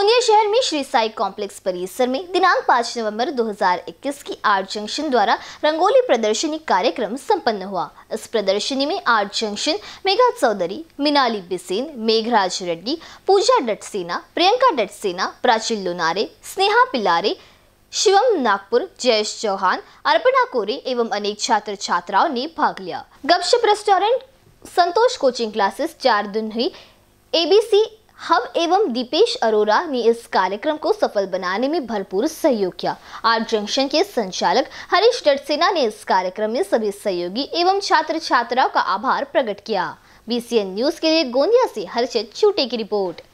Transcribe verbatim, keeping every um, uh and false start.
गोंदिया शहर में श्री साई कॉम्प्लेक्स परिसर में दिनांक पाँच नवंबर दो हज़ार इक्कीस की आर्ट जंक्शन द्वारा रंगोली प्रदर्शनी कार्यक्रम संपन्न हुआ। इस प्रदर्शनी में आर्ट जंक्शन मेघा चौधरी, मिनाली बिसेन, मेघराज रेड्डी, पूजा डटसेना, प्रियंका डटसेना, प्राची लोनारे, स्नेहा पिलारे, शिवम नागपुर, जयेश चौहान, अर्पणा कोरे एवं अनेक छात्र छात्राओं ने भाग लिया। गपशप रेस्टोरेंट, संतोष कोचिंग क्लासेस, चार दुन्ही, एबीसी हब एवं दीपेश अरोरा ने इस कार्यक्रम को सफल बनाने में भरपूर सहयोग किया। आर्ट जंक्शन के संचालक हरीश डटसेना ने इस कार्यक्रम में सभी सहयोगी एवं छात्र छात्राओं का आभार प्रकट किया। बीसीएन न्यूज के लिए गोंदिया से हर्षित छूटे की रिपोर्ट।